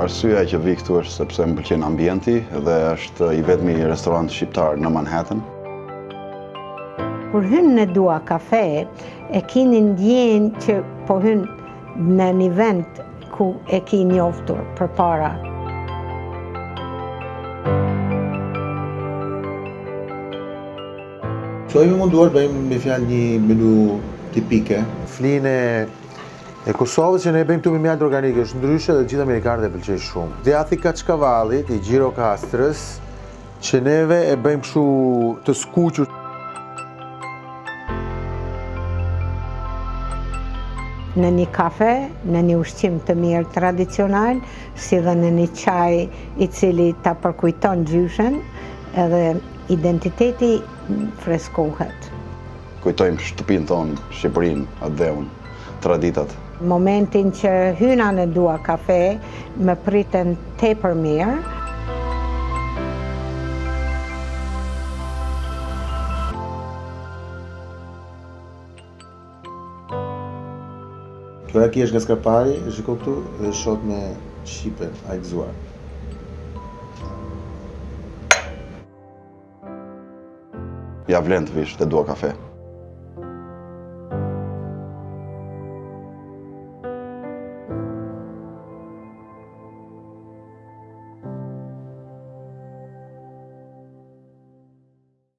Arsyeja që vi këtu është sepse më pëlqen ambienti dhe është I vetmi restorant shqiptar në Manhattan. Kur hyn në Dua Kafe, e kini ndjenë që po hyn në një vend ku e ki njoftur përpara. So jemi munduar bëjmë me fjalë një menu tipike. Flinë e Kosovës që ne bëjmë këtu me mjaltë organike është ndryshe dhe gjithë amerikanët e pëlqejnë shumë. Djathi Kaçkavallit I Gjirokastrës që neve e bëjmë kështu të skuqur. Në një kafe, në një ushqim të mirë tradicional, si dhe në një çaj I cili ta përkujton gjyshen, edhe identiteti freskohet. Kujtojmë shtëpinë tonë, Shqipërinë, atë dheun, traditat. Momentin që hyna në Dua Kafe, më pritën tepër mirë. Kjo raki është nga Skarpari, shiko këtu, dhe shot me shqipe, a I gëzuar. Ja vlen të vish te Dua Kafe.